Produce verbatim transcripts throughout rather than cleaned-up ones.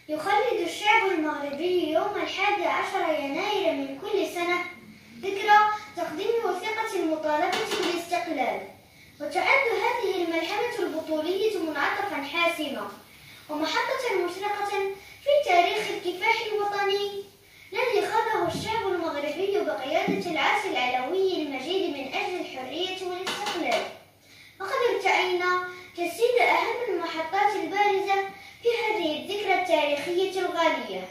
يخلد الشعب المغربي يوم الحادي عشر يناير من كل سنة ذكرى تقديم وثيقة المطالبة بالاستقلال، وتعد هذه الملحمة البطولية منعطفا حاسما ومحطة مشرقة في تاريخ الكفاح الوطني الذي خاضه الشعب المغربي بقيادة العاصي العلوي المجيد من أجل الحرية والاستقلال. وقد ارتأينا تجسيد أهم المحطات البارزة في هذه الذكرى التاريخية الغالية.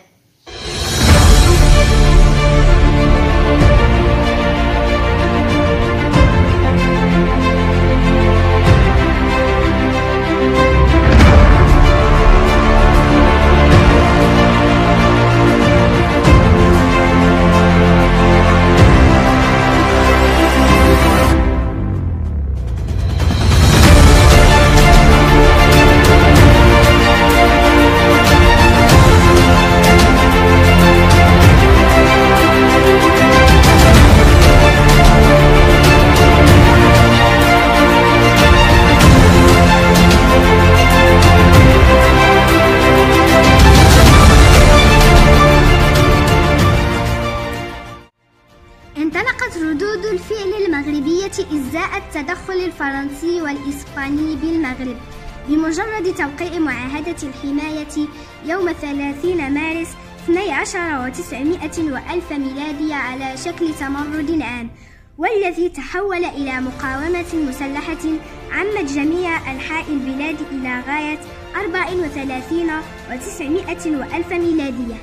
انطلقت ردود الفعل المغربية إزاء التدخل الفرنسي والإسباني بالمغرب بمجرد توقيع معاهدة الحماية يوم ثلاثين مارس اثني عشر وتسعمائة وألف ميلادي على شكل تمرد عام، والذي تحول إلى مقاومة مسلحة عمت جميع أنحاء البلاد إلى غاية أربع وثلاثين وتسعمائة وألف ميلادية.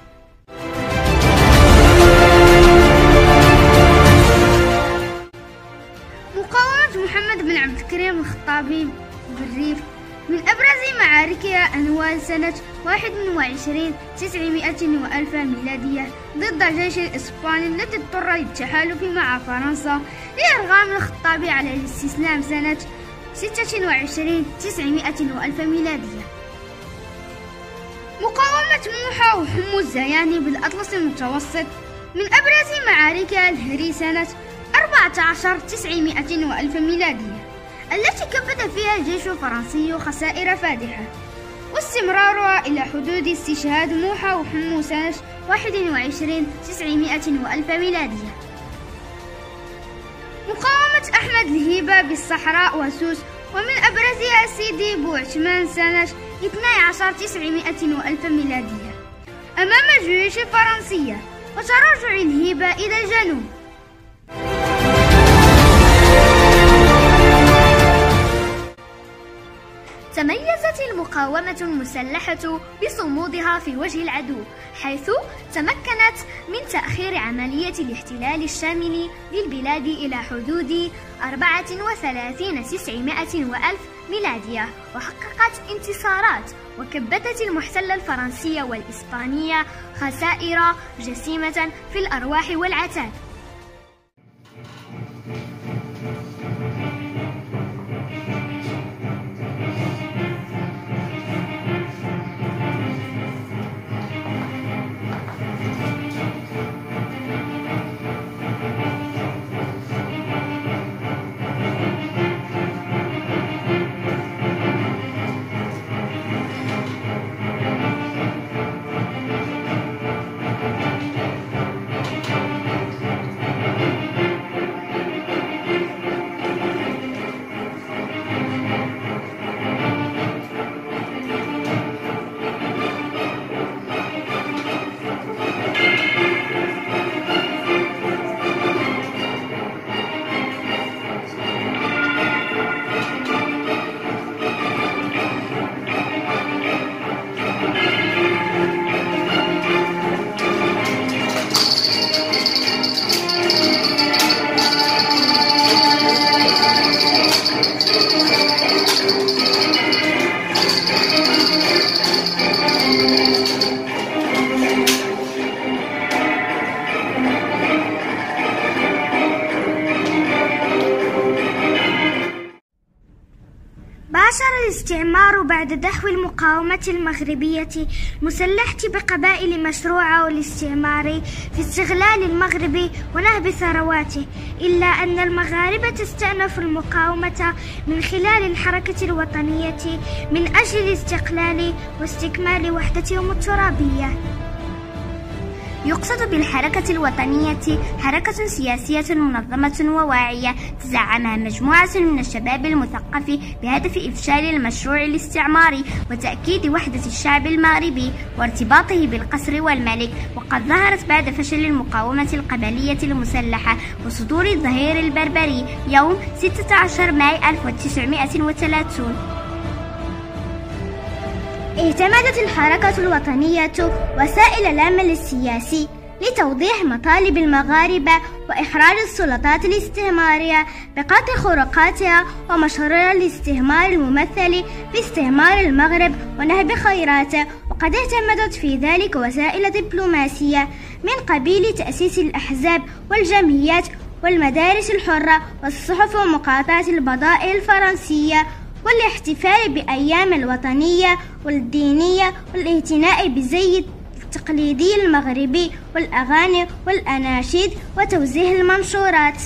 مقاومة محمد بن عبد الكريم الخطابي بالريف من أبرز معاركها أنوال سنة واحد وعشرين تسعمائة وألف ميلادية ضد الجيش الإسباني الذي اضطر للتحالف مع فرنسا لإرغام الخطابي على الاستسلام سنة ستة وعشرين تسعمائة وألف ميلادية. مقاومة موحى وحمو الزياني بالأطلس المتوسط من أبرز معاركها الهري سنة أربعة عشر تسعمائة وألف ميلادية التي كبد فيها الجيش الفرنسي خسائر فادحة، واستمرارها إلى حدود استشهاد موحى وحمو سنة واحد وعشرين تسعمائة وألف ميلادية. مقاومة أحمد الهيبة بالصحراء وسوس ومن أبرزها سيدي بوعثمان سنة اثني عشر تسعمائة وألف ميلادية أمام الجيوش الفرنسية وتراجع الهيبة إلى الجنوب. تميزت المقاومة المسلحة بصمودها في وجه العدو، حيث تمكنت من تأخير عملية الاحتلال الشامل للبلاد إلى حدود أربعة وثلاثين تسعمائة وألف ميلادية، وحققت انتصارات وكبدت المحتل الفرنسي والإسباني خسائر جسيمة في الأرواح والعتاد. نحو المقاومة المغربية المسلحة بقبائل مشروعة والاستعمار في استغلال المغرب ونهب ثرواته، إلا أن المغاربة استأنفوا المقاومة من خلال الحركة الوطنية من أجل الاستقلال واستكمال وحدتهم الترابية. يقصد بالحركة الوطنية حركة سياسية منظمة وواعية تزعمها مجموعة من الشباب المثقف بهدف إفشال المشروع الاستعماري وتأكيد وحدة الشعب المغربي وارتباطه بالقصر والملك، وقد ظهرت بعد فشل المقاومة القبلية المسلحة وصدور الظهير البربري يوم ستة عشر ماي ألف وتسعمائة وثلاثين. اعتمدت الحركة الوطنية وسائل العمل السياسي لتوضيح مطالب المغاربة وإحراج السلطات الاستعمارية بقطع خروقاتها ومشروع الاستعمار الممثل في استعمار المغرب ونهب خيراته، وقد اعتمدت في ذلك وسائل دبلوماسية من قبيل تأسيس الأحزاب والجمعيات والمدارس الحرة والصحف ومقاطعة البضائع الفرنسية والاحتفال بأيام الوطنية والدينية والاعتناء بالزي التقليدي المغربي والأغاني والأناشيد وتوزيع المنشورات.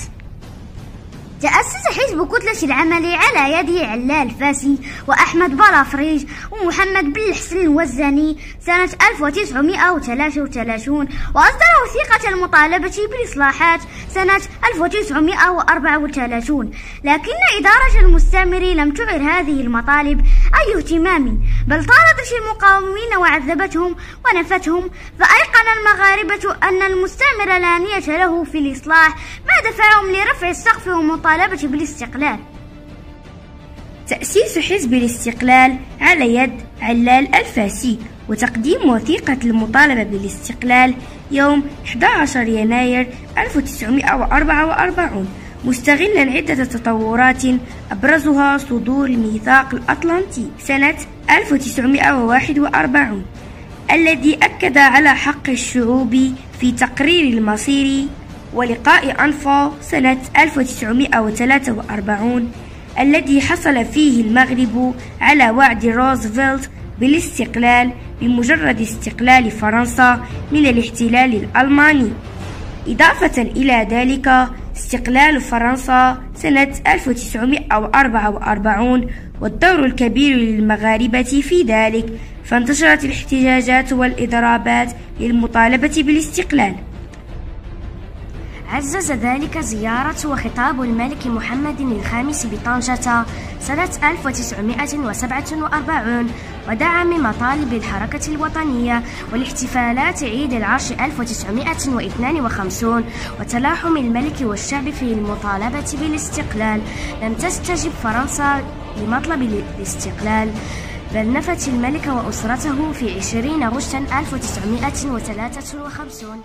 تأسس حزب كتلة العمل على يد علال فاسي وأحمد بلافريج ومحمد بن الحسن الوزاني سنة ألف وتسعمائة وثلاثة وثلاثين، وأصدر وثيقة المطالبة بالإصلاحات سنة ألف وتسعمائة وأربعة وثلاثين، لكن إدارة المستعمر لم تعر هذه المطالب أي اهتمام، بل طاردت المقاومين وعذبتهم ونفتهم، فأيقن المغاربة أن المستعمر لا نية له في الإصلاح، ما دفعهم لرفع السقف ومطالبة بالاستقلال. تأسيس حزب الاستقلال على يد علال الفاسي وتقديم وثيقة المطالبة بالاستقلال يوم أحد عشر يناير ألف وتسعمائة وأربعة وأربعين، مستغلا عدة تطورات أبرزها صدور الميثاق الأطلنطي سنة ألف وتسعمائة وواحد وأربعين الذي أكد على حق الشعوب في تقرير المصير، ولقاء أنفا سنة ألف وتسعمائة وثلاثة وأربعين الذي حصل فيه المغرب على وعد روزفلت بالاستقلال بمجرد استقلال فرنسا من الاحتلال الألماني. إضافة إلى ذلك استقلال فرنسا سنة ألف وتسعمائة وأربعة وأربعين والدور الكبير للمغاربة في ذلك، فانتشرت الاحتجاجات والإضرابات للمطالبة بالاستقلال. عزز ذلك زيارة وخطاب الملك محمد الخامس بطنجة سنة ألف وتسعمائة وسبعة وأربعين ودعم مطالب الحركة الوطنية والاحتفالات عيد العرش ألف وتسعمائة واثنين وخمسين وتلاحم الملك والشعب في المطالبة بالاستقلال. لم تستجب فرنسا لمطلب الاستقلال، بل نفت الملك وأسرته في عشرين غشت ألف وتسعمائة وثلاثة وخمسين.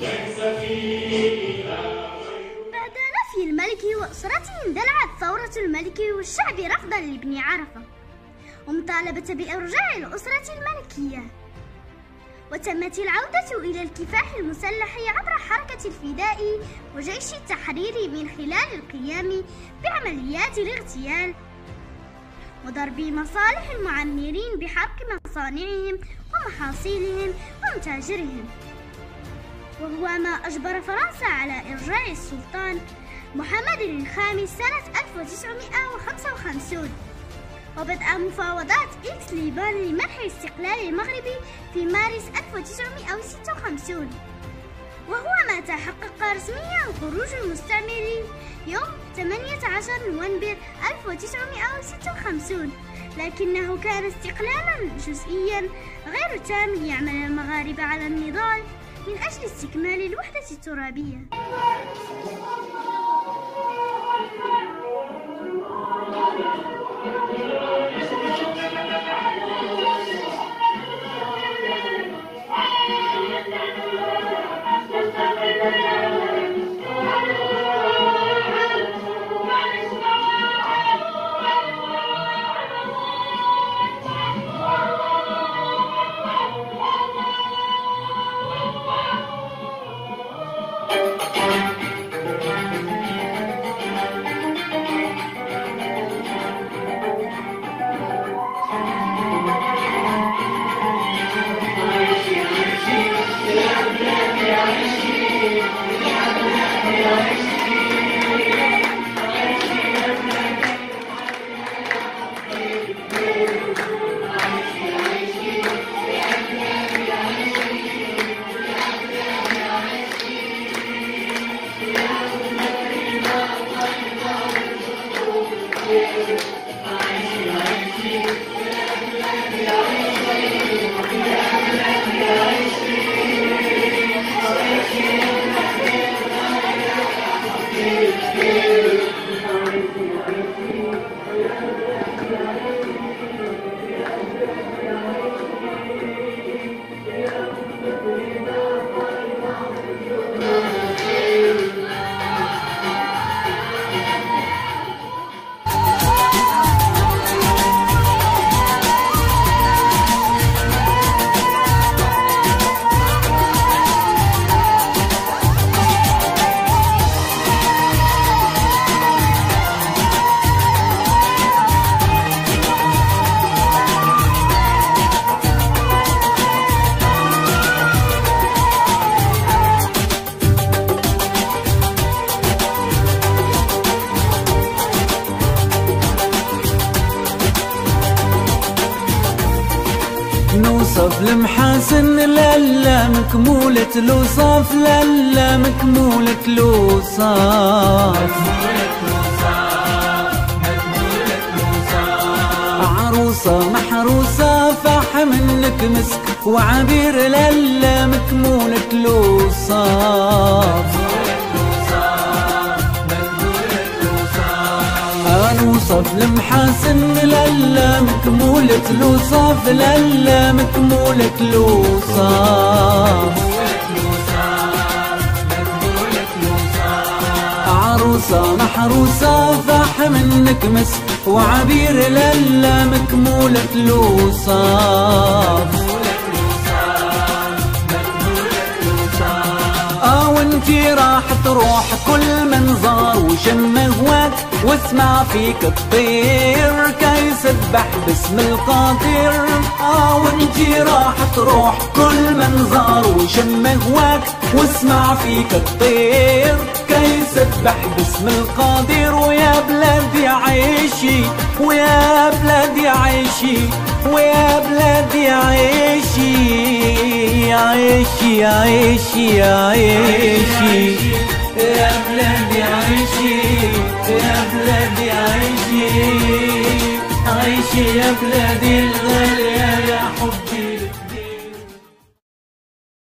بعد نفي الملك وأسرته اندلعت ثورة الملك والشعب رفضا لابن عرفة ومطالبة بإرجاع الأسرة الملكية، وتمت العودة إلى الكفاح المسلح عبر حركة الفداء وجيش التحرير من خلال القيام بعمليات الاغتيال وضرب مصالح المعمرين بحرق مصانعهم ومحاصيلهم ومتاجرهم، وهو ما أجبر فرنسا على إرجاع السلطان محمد الخامس سنة ألف وتسعمائة وخمسة وخمسين وبدأ مفاوضات إكس ليبان لمنح استقلال المغرب في مارس ألف وتسعمائة وستة وخمسين، وهو ما تحقق رسميا خروج المستعمر يوم ثمانية عشر نوفمبر ألف وتسعمائة وستة وخمسين، لكنه كان استقلالا جزئيا غير تام ليعمل المغاربة على النضال من أجل استكمال الوحدة الترابية. نوصف المحاسن لالا مكمولة الوصاف لالا مكمولة الوصاف عروسة محروسة فاح منك مسك وعبير لالا مكمولة الوصاف نوصف المحاسن لالا مكمولة الوصاف لالا مكمولة الوصاف عروسة محروسة فاح منك مسك وعبير لالا مكمولة الوصاف اه وانتي راح تروح كل منظار وشم هواك واسمع فيك الطير كي يسبح باسم القادر اه وانتي راح تروح كل منظار وشم هواك واسمع فيك الطير كي يسبح باسم القادر ويا بلادي عيشي ويا بلادي عيشي ويا بلادي عيشي عيشي عيشي عيشي يا بلادي عيشي يا بلادي عيشي عيشي يا بلادي